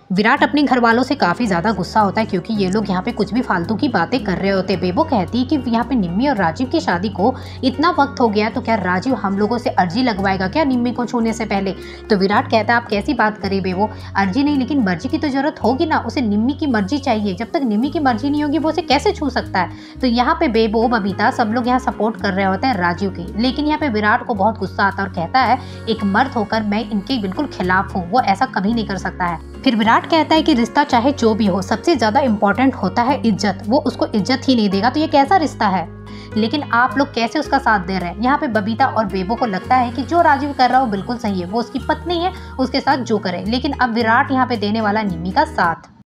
विराट अपने घर वालों से काफ़ी ज़्यादा गुस्सा होता है क्योंकि ये लोग यहाँ पे कुछ भी फालतू की बातें कर रहे होते हैं। बेबो कहती है कि यहाँ पे निम्मी और राजीव की शादी को इतना वक्त हो गया तो क्या राजीव हम लोगों से अर्जी लगवाएगा क्या निम्मी को छूने से पहले। तो विराट कहता है आप कैसी बात करें बेबो, अर्जी नहीं लेकिन मर्जी की तो जरूरत होगी ना, उसे निम्मी की मर्जी चाहिए, जब तक निम्मी की मर्जी नहीं होगी वो उसे कैसे छू सकता है। तो यहाँ पे बेबो बबीता सब लोग यहाँ सपोर्ट कर रहे होते हैं राजीव की, लेकिन यहाँ पे विराट को बहुत गुस्सा आता है और कहता है एक मर्द होकर मैं इनके बिल्कुल खिलाफ हूँ, वो ऐसा कभी नहीं कर सकता है। फिर विराट कहता है कि रिश्ता चाहे जो भी हो सबसे ज्यादा इम्पोर्टेंट होता है इज्जत, वो उसको इज्जत ही नहीं देगा तो ये कैसा रिश्ता है। लेकिन आप लोग कैसे उसका साथ दे रहे हैं। यहाँ पे बबीता और बेबो को लगता है कि जो राजीव कर रहा है वो बिल्कुल सही है, वो उसकी पत्नी है, उसके साथ जो करे, लेकिन अब विराट यहाँ पे देने वाला निम्मी का साथ।